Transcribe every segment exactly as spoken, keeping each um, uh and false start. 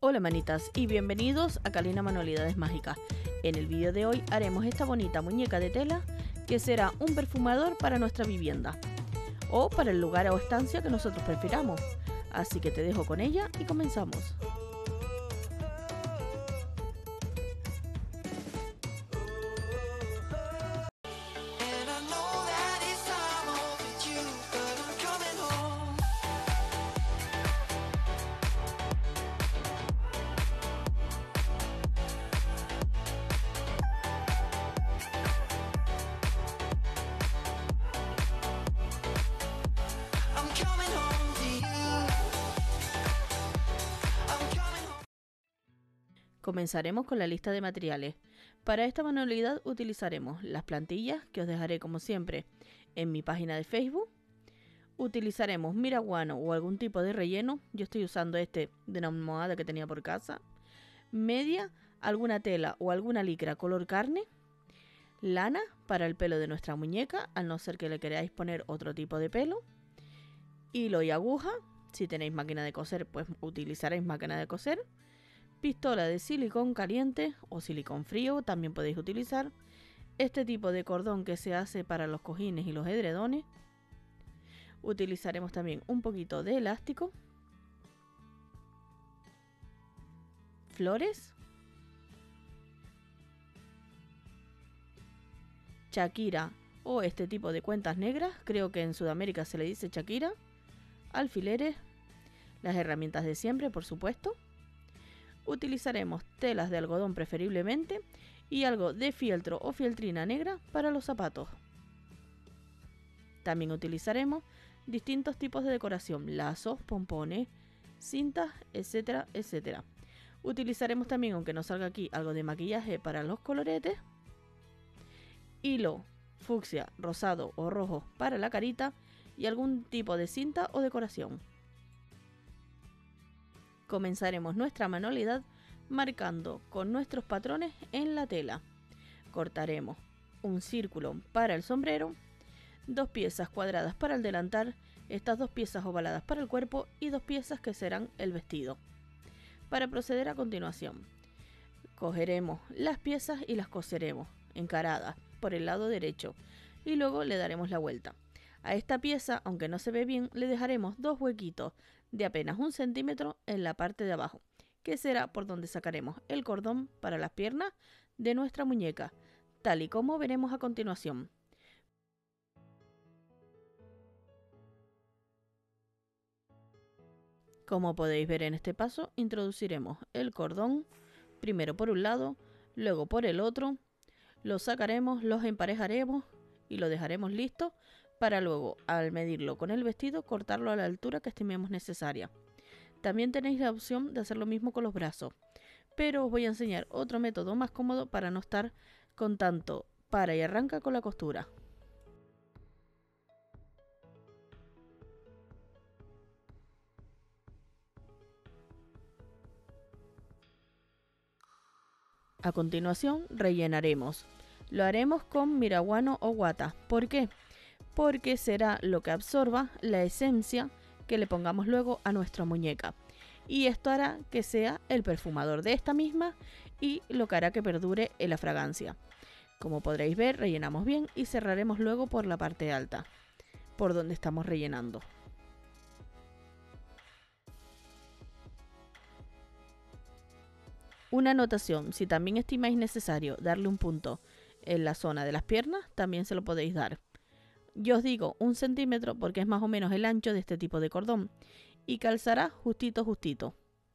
Hola manitas y bienvenidos a Kalina Manualidades Mágicas. En el vídeo de hoy haremos esta bonita muñeca de tela que será un perfumador para nuestra vivienda o para el lugar o estancia que nosotros prefiramos. Así que te dejo con ella y comenzamos. Comenzaremos con la lista de materiales. Para esta manualidad utilizaremos las plantillas, que os dejaré como siempre en mi página de Facebook. Utilizaremos miraguano o algún tipo de relleno. Yo estoy usando este de una almohada que tenía por casa. Media, alguna tela o alguna licra color carne. Lana para el pelo de nuestra muñeca, al no ser que le queráis poner otro tipo de pelo. Hilo y aguja. Si tenéis máquina de coser, pues utilizaréis máquina de coser. Pistola de silicón caliente o silicón frío también podéis utilizar. Este tipo de cordón que se hace para los cojines y los edredones. Utilizaremos también un poquito de elástico. Flores. Shakira o este tipo de cuentas negras, creo que en Sudamérica se le dice Shakira. Alfileres. Las herramientas de siempre, por supuesto. Utilizaremos telas de algodón preferiblemente y algo de fieltro o fieltrina negra para los zapatos. También utilizaremos distintos tipos de decoración, lazos, pompones, cintas, etcétera, etcétera. Utilizaremos también, aunque no salga aquí, algo de maquillaje para los coloretes, hilo fucsia, rosado o rojo para la carita y algún tipo de cinta o decoración. Comenzaremos nuestra manualidad marcando con nuestros patrones en la tela. Cortaremos un círculo para el sombrero, dos piezas cuadradas para el delantal, estas dos piezas ovaladas para el cuerpo y dos piezas que serán el vestido. Para proceder a continuación, cogeremos las piezas y las coseremos encaradas por el lado derecho y luego le daremos la vuelta. A esta pieza, aunque no se ve bien, le dejaremos dos huequitos de apenas un centímetro en la parte de abajo, que será por donde sacaremos el cordón para las piernas de nuestra muñeca, tal y como veremos a continuación. Como podéis ver en este paso, introduciremos el cordón, primero por un lado, luego por el otro, lo sacaremos, los emparejaremos y lo dejaremos listo para luego, al medirlo con el vestido, cortarlo a la altura que estimemos necesaria. También tenéis la opción de hacer lo mismo con los brazos, pero os voy a enseñar otro método más cómodo para no estar con tanto para y arranca con la costura. A continuación rellenaremos. Lo haremos con miraguano o guata. ¿Por qué? Porque será lo que absorba la esencia que le pongamos luego a nuestra muñeca. Y esto hará que sea el perfumador de esta misma y lo que hará que perdure en la fragancia. Como podréis ver, rellenamos bien y cerraremos luego por la parte alta, por donde estamos rellenando. Una anotación, si también estimáis necesario darle un punto en la zona de las piernas, también se lo podéis dar. Yo os digo un centímetro porque es más o menos el ancho de este tipo de cordón y calzará justito justito.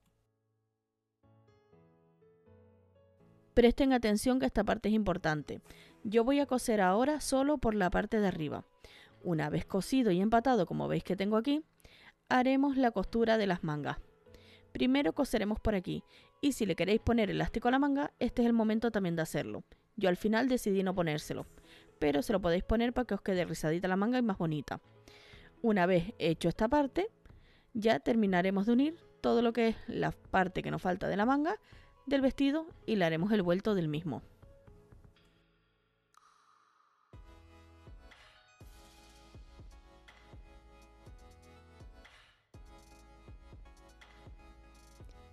Presten atención que esta parte es importante. Yo voy a coser ahora solo por la parte de arriba. Una vez cosido y empatado, como veis que tengo aquí, haremos la costura de las mangas. Primero coseremos por aquí y si le queréis poner elástico a la manga, este es el momento también de hacerlo. Yo al final decidí no ponérselo, pero se lo podéis poner para que os quede rizadita la manga y más bonita. Una vez hecho esta parte, ya terminaremos de unir todo lo que es la parte que nos falta de la manga del vestido y le haremos el vuelto del mismo.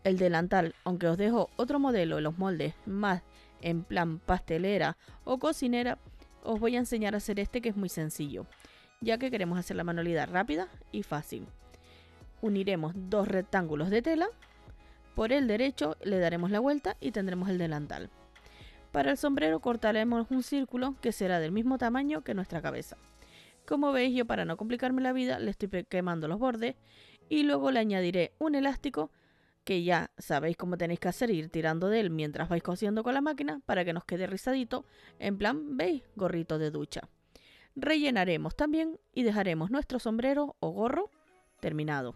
El delantal, aunque os dejo otro modelo en los moldes más en plan pastelera o cocinera, os voy a enseñar a hacer este que es muy sencillo, ya que queremos hacer la manualidad rápida y fácil. Uniremos dos rectángulos de tela, por el derecho le daremos la vuelta y tendremos el delantal. Para el sombrero cortaremos un círculo que será del mismo tamaño que nuestra cabeza. Como veis, yo para no complicarme la vida le estoy quemando los bordes y luego le añadiré un elástico que ya sabéis cómo tenéis que hacer, ir tirando de él mientras vais cosiendo con la máquina para que nos quede rizadito, en plan, ¿veis? Gorrito de ducha. Rellenaremos también y dejaremos nuestro sombrero o gorro terminado.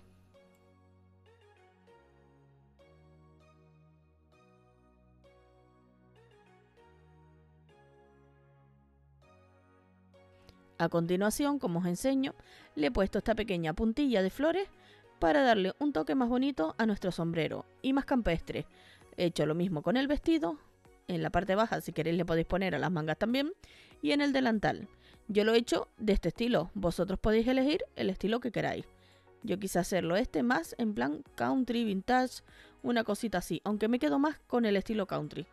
A continuación, como os enseño, le he puesto esta pequeña puntilla de flores para darle un toque más bonito a nuestro sombrero y más campestre. He hecho lo mismo con el vestido, en la parte baja si queréis le podéis poner a las mangas también, y en el delantal. Yo lo he hecho de este estilo, vosotros podéis elegir el estilo que queráis. Yo quise hacerlo este más en plan country, vintage, una cosita así, aunque me quedo más con el estilo country.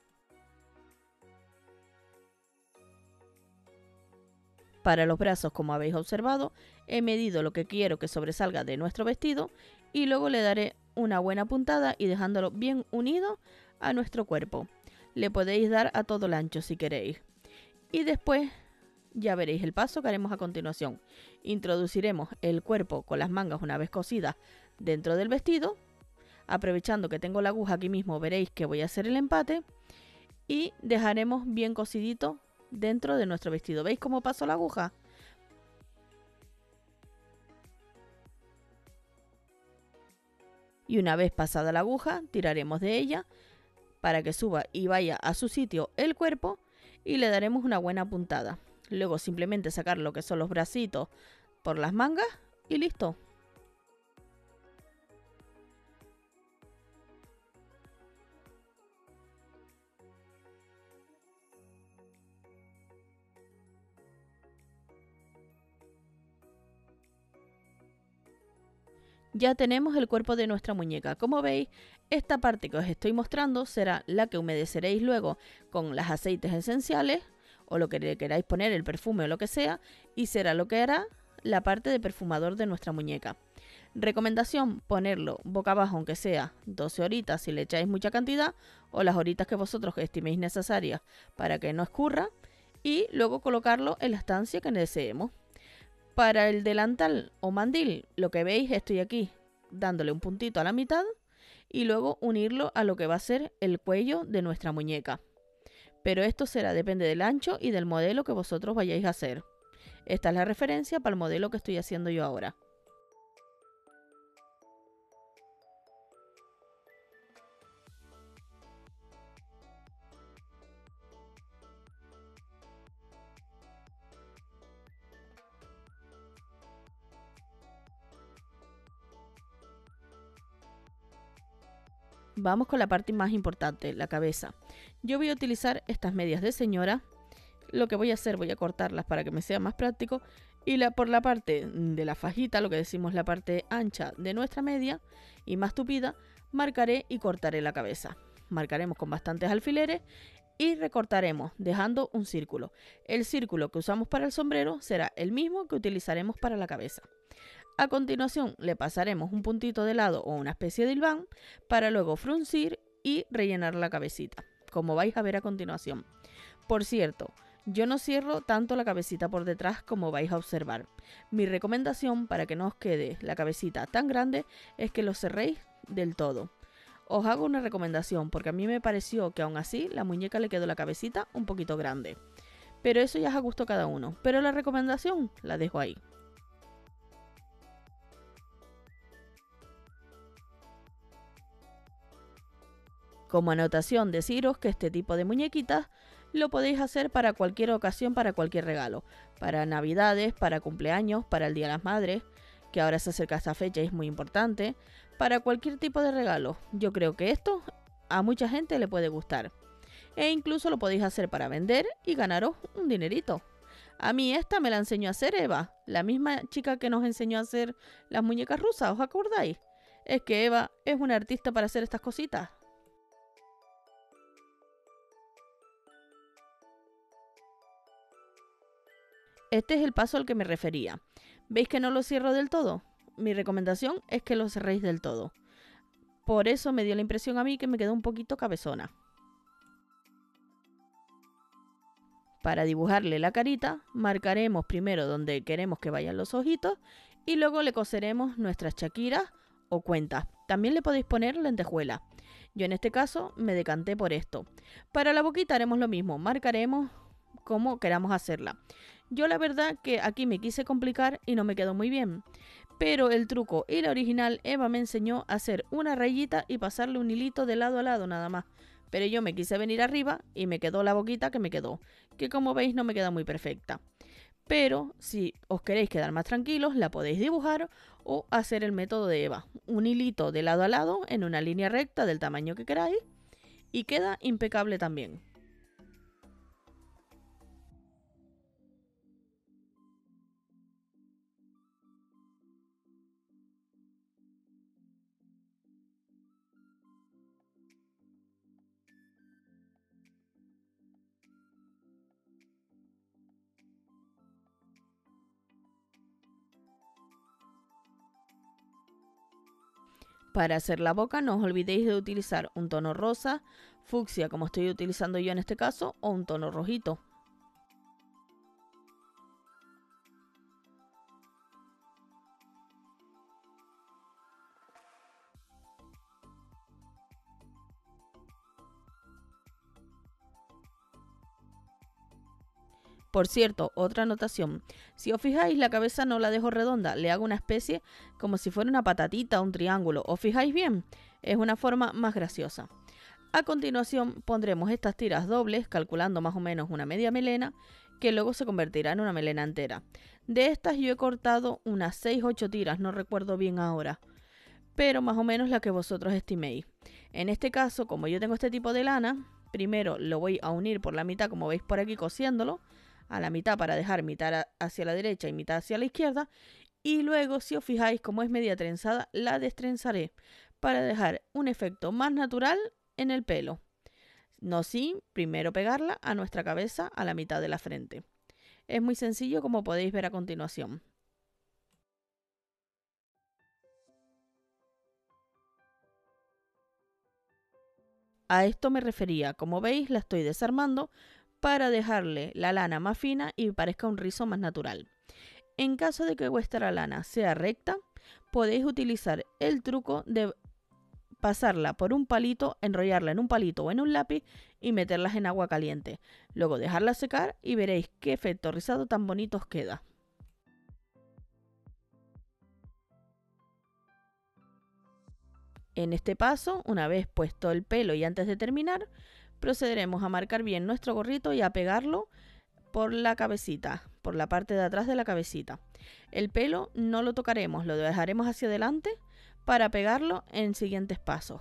Para los brazos, como habéis observado, he medido lo que quiero que sobresalga de nuestro vestido y luego le daré una buena puntada y dejándolo bien unido a nuestro cuerpo. Le podéis dar a todo el ancho si queréis. Y después ya veréis el paso que haremos a continuación. Introduciremos el cuerpo con las mangas una vez cosidas dentro del vestido. Aprovechando que tengo la aguja aquí mismo, veréis que voy a hacer el empate y dejaremos bien cosidito dentro de nuestro vestido. ¿Veis cómo paso la aguja? Y una vez pasada la aguja, tiraremos de ella para que suba y vaya a su sitio el cuerpo y le daremos una buena puntada. Luego simplemente sacar lo que son los bracitos por las mangas y listo. Ya tenemos el cuerpo de nuestra muñeca. Como veis, esta parte que os estoy mostrando será la que humedeceréis luego con los aceites esenciales o lo que le queráis poner, el perfume o lo que sea, y será lo que hará la parte de perfumador de nuestra muñeca. Recomendación, ponerlo boca abajo aunque sea doce horitas si le echáis mucha cantidad o las horitas que vosotros estiméis necesarias para que no escurra y luego colocarlo en la estancia que deseemos. Para el delantal o mandil, lo que veis, estoy aquí dándole un puntito a la mitad y luego unirlo a lo que va a ser el cuello de nuestra muñeca. Pero esto será, depende del ancho y del modelo que vosotros vayáis a hacer. Esta es la referencia para el modelo que estoy haciendo yo ahora. Vamos con la parte más importante, la cabeza. Yo voy a utilizar estas medias de señora. Lo que voy a hacer, voy a cortarlas para que me sea más práctico. Y la, por la parte de la fajita, lo que decimos la parte ancha de nuestra media y más tupida, marcaré y cortaré la cabeza. Marcaremos con bastantes alfileres y recortaremos dejando un círculo. El círculo que usamos para el sombrero será el mismo que utilizaremos para la cabeza. A continuación le pasaremos un puntito de lado o una especie de hilván para luego fruncir y rellenar la cabecita, como vais a ver a continuación. Por cierto, yo no cierro tanto la cabecita por detrás como vais a observar. Mi recomendación para que no os quede la cabecita tan grande es que lo cerréis del todo. Os hago una recomendación porque a mí me pareció que aún así la muñeca le quedó la cabecita un poquito grande. Pero eso ya es a gusto cada uno. Pero la recomendación la dejo ahí. Como anotación, deciros que este tipo de muñequitas lo podéis hacer para cualquier ocasión, para cualquier regalo. Para navidades, para cumpleaños, para el Día de las Madres, que ahora se acerca esta fecha y es muy importante. Para cualquier tipo de regalo. Yo creo que esto a mucha gente le puede gustar. E incluso lo podéis hacer para vender y ganaros un dinerito. A mí esta me la enseñó a hacer Eva, la misma chica que nos enseñó a hacer las muñecas rusas, ¿os acordáis? Es que Eva es una artista para hacer estas cositas. Este es el paso al que me refería. ¿Veis que no lo cierro del todo? Mi recomendación es que lo cerréis del todo. Por eso me dio la impresión a mí que me quedó un poquito cabezona. Para dibujarle la carita, marcaremos primero donde queremos que vayan los ojitos y luego le coseremos nuestras chaquiras o cuentas. También le podéis poner lentejuela. Yo en este caso me decanté por esto. Para la boquita haremos lo mismo, marcaremos como queramos hacerla. Yo la verdad que aquí me quise complicar y no me quedó muy bien. Pero el truco y la original Eva me enseñó a hacer una rayita y pasarle un hilito de lado a lado nada más. Pero yo me quise venir arriba y me quedó la boquita que me quedó, que como veis no me queda muy perfecta. Pero si os queréis quedar más tranquilos, la podéis dibujar o hacer el método de Eva. Un hilito de lado a lado en una línea recta del tamaño que queráis y queda impecable también. Para hacer la boca no os olvidéis de utilizar un tono rosa, fucsia como estoy utilizando yo en este caso, o un tono rojito. Por cierto, otra anotación. Si os fijáis, la cabeza no la dejo redonda, le hago una especie como si fuera una patatita o un triángulo. ¿Os fijáis bien? Es una forma más graciosa. A continuación pondremos estas tiras dobles, calculando más o menos una media melena, que luego se convertirá en una melena entera. De estas yo he cortado unas seis u ocho tiras, no recuerdo bien ahora, pero más o menos la que vosotros estiméis. En este caso, como yo tengo este tipo de lana, primero lo voy a unir por la mitad, como veis por aquí, cosiéndolo a la mitad para dejar mitad hacia la derecha y mitad hacia la izquierda, y luego, si os fijáis, como es media trenzada, la destrenzaré para dejar un efecto más natural en el pelo, no sin primero pegarla a nuestra cabeza a la mitad de la frente. Es muy sencillo, como podéis ver a continuación. A esto me refería, como veis la estoy desarmando para dejarle la lana más fina y parezca un rizo más natural. En caso de que vuestra lana sea recta, podéis utilizar el truco de pasarla por un palito, enrollarla en un palito o en un lápiz y meterlas en agua caliente. Luego dejarla secar y veréis qué efecto rizado tan bonito os queda. En este paso, una vez puesto el pelo y antes de terminar, procederemos a marcar bien nuestro gorrito y a pegarlo por la cabecita, por la parte de atrás de la cabecita. El pelo no lo tocaremos, lo dejaremos hacia adelante para pegarlo en siguientes pasos.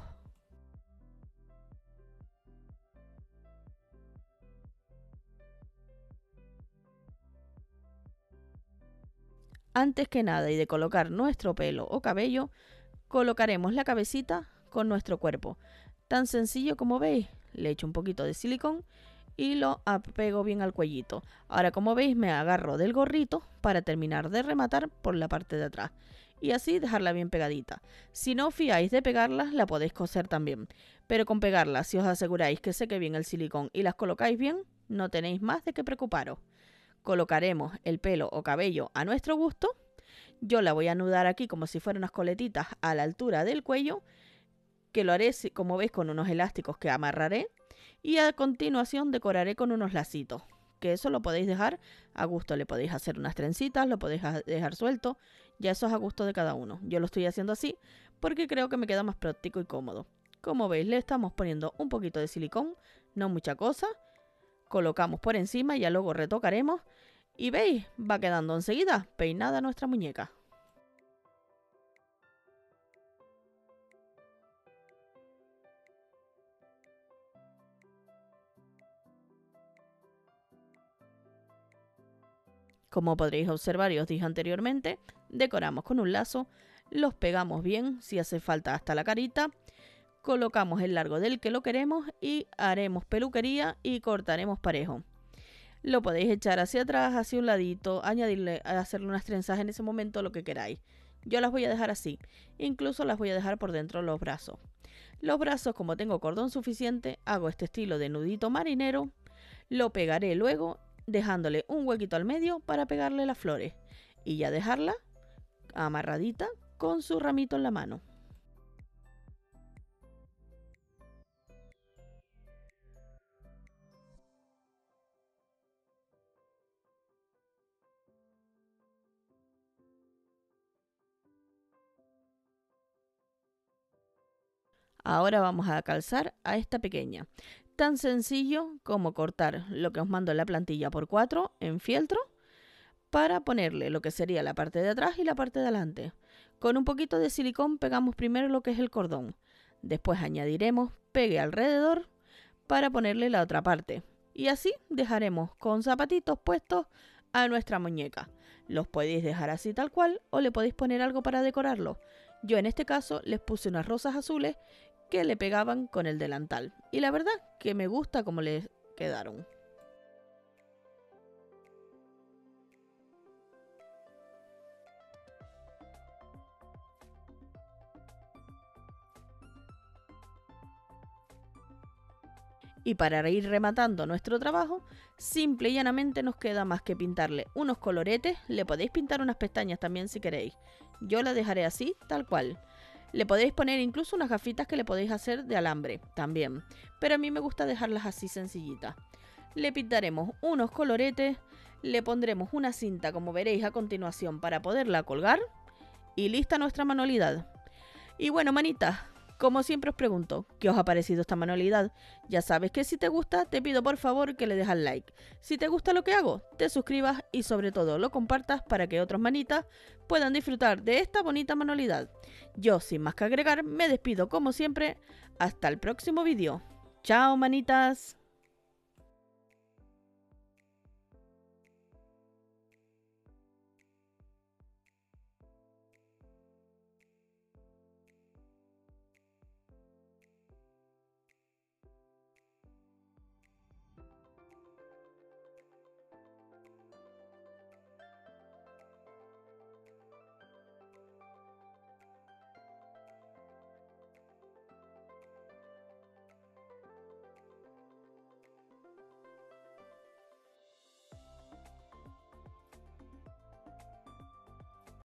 Antes que nada y de colocar nuestro pelo o cabello, colocaremos la cabecita con nuestro cuerpo. Tan sencillo como veis, le echo un poquito de silicón y lo apego bien al cuellito. Ahora, como veis, me agarro del gorrito para terminar de rematar por la parte de atrás y así dejarla bien pegadita. Si no os fiáis de pegarlas, la podéis coser también, pero con pegarlas, si os aseguráis que seque bien el silicón y las colocáis bien, no tenéis más de qué preocuparos. Colocaremos el pelo o cabello a nuestro gusto. Yo la voy a anudar aquí como si fueran unas coletitas a la altura del cuello, que lo haré, como veis, con unos elásticos que amarraré, y a continuación decoraré con unos lacitos, que eso lo podéis dejar a gusto. Le podéis hacer unas trencitas, lo podéis dejar suelto, ya eso es a gusto de cada uno. Yo lo estoy haciendo así porque creo que me queda más práctico y cómodo. Como veis, le estamos poniendo un poquito de silicón, no mucha cosa, colocamos por encima y ya luego retocaremos y veis, va quedando enseguida peinada nuestra muñeca. Como podréis observar y os dije anteriormente, decoramos con un lazo los pegamos bien, si hace falta hasta la carita, colocamos el largo del que lo queremos y haremos peluquería y cortaremos parejo. Lo podéis echar hacia atrás, hacia un ladito, añadirle, hacerle unas trenzas en ese momento, lo que queráis. Yo las voy a dejar así, incluso las voy a dejar por dentro de los brazos. Los brazos, como tengo cordón suficiente, hago este estilo de nudito marinero, lo pegaré luego dejándole un huequito al medio para pegarle las flores y ya dejarla amarradita con su ramito en la mano. Ahora vamos a calzar a esta pequeña. Tan sencillo como cortar lo que os mando en la plantilla por cuatro en fieltro para ponerle lo que sería la parte de atrás y la parte de adelante. Con un poquito de silicón pegamos primero lo que es el cordón. Después añadiremos pegue alrededor para ponerle la otra parte. Y así dejaremos con zapatitos puestos a nuestra muñeca. Los podéis dejar así tal cual o le podéis poner algo para decorarlo. Yo en este caso les puse unas rosas azules que le pegaban con el delantal. Y la verdad que me gusta cómo les quedaron. Y para ir rematando nuestro trabajo, simple y llanamente nos queda más que pintarle unos coloretes. Le podéis pintar unas pestañas también si queréis. Yo la dejaré así, tal cual. Le podéis poner incluso unas gafitas que le podéis hacer de alambre también. Pero a mí me gusta dejarlas así sencillitas. Le pintaremos unos coloretes, le pondremos una cinta como veréis a continuación para poderla colgar. Y lista nuestra manualidad. Y bueno, manitas, como siempre os pregunto, ¿qué os ha parecido esta manualidad? Ya sabes que si te gusta, te pido por favor que le dejes like. Si te gusta lo que hago, te suscribas y sobre todo lo compartas para que otros manitas puedan disfrutar de esta bonita manualidad. Yo, sin más que agregar, me despido como siempre. Hasta el próximo vídeo. ¡Chao, manitas!